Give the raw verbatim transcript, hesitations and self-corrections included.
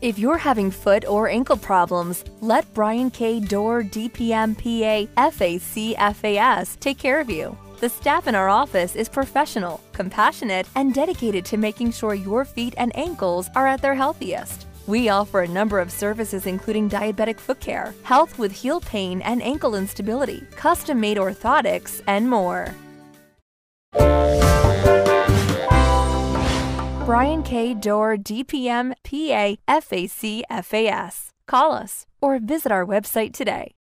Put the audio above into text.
If you're having foot or ankle problems, let Brian K. Doerr, D P M, P A, F A C F A S take care of you. The staff in our office is professional, compassionate, and dedicated to making sure your feet and ankles are at their healthiest. We offer a number of services including diabetic foot care, health with heel pain and ankle instability, custom-made orthotics, and more. Brian K. Doerr, D P M, P A, F A C F A S. Call us or visit our website today.